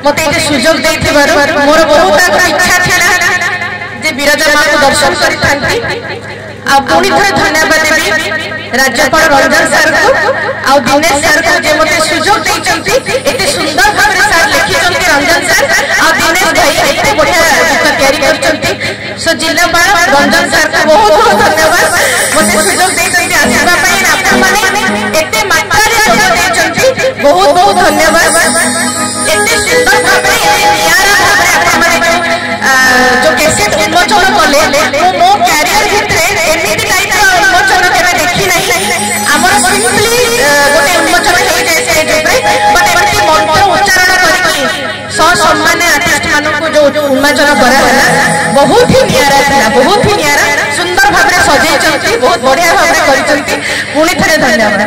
मत ये सुजोग मोर बहुत इच्छा था जे विराजा माँ को दर्शन करी पुणी थे धन्यवाद देवी राज्यपाल रंजन सर को आ दिनेश सर को जे मते सुजोग देइचंती एते सुंदर भाव सर लिखिचंती रंजन सर आ दिनेश भाई एते बढ़िया गीत तैयारी करचंती सो जिलापाल रंजन सर को बहुत बहुत धन्यवाद मते सुजोग देइचंती आसीबा पई आपन माने एते मात्रा रे सुजोग देइचंती बहुत बहुत धन्यवाद एते सुंदर भाव नियारा भाव आपन माने जो कैसेट उन्मोचन कले मो कैरियर भितरे एमिति टाइप उन्मोचन केबे देखि नै हमर सिंपली गोटे उन्मोचन हे जाय स्टेज पे बट एमिति मंत्र उच्चारण करिकि सम्मान आर्टिस्ट मानको जो उन्मोचन करा हला बहुत ही नियारा था बहुत ही नियारा सुंदर भाव रे सजै चंती बहुत बढ़िया भाव रे करि चंती पुणी थरे धन्यवाद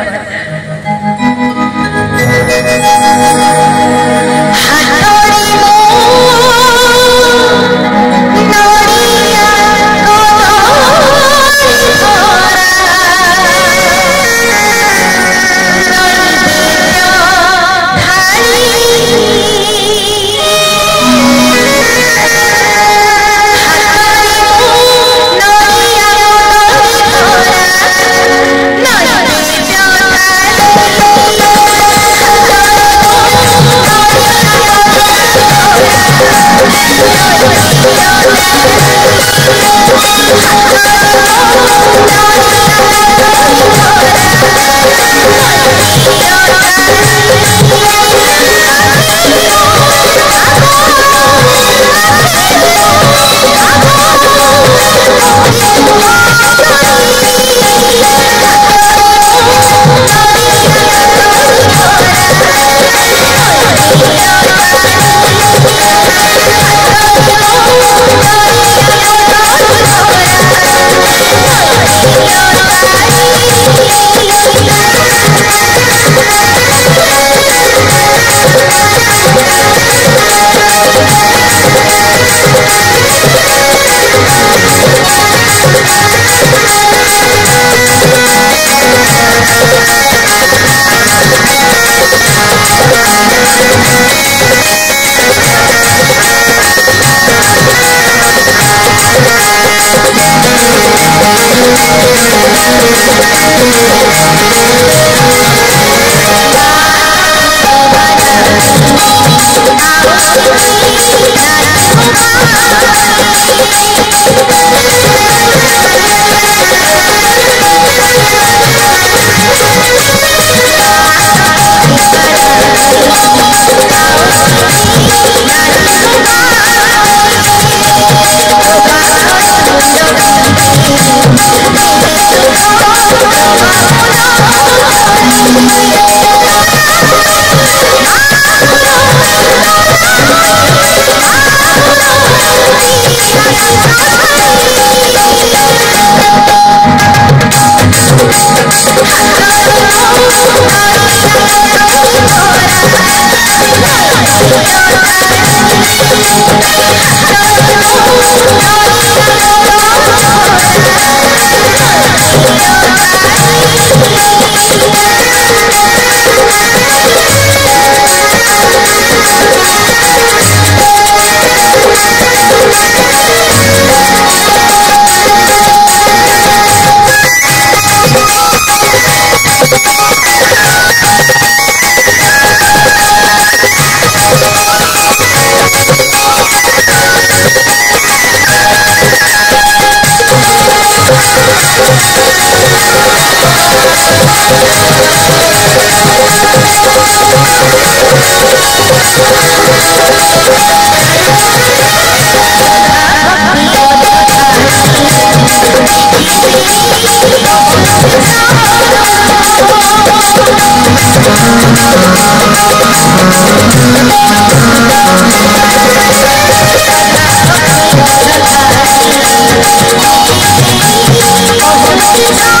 हातोरी मो नोरिया Oh,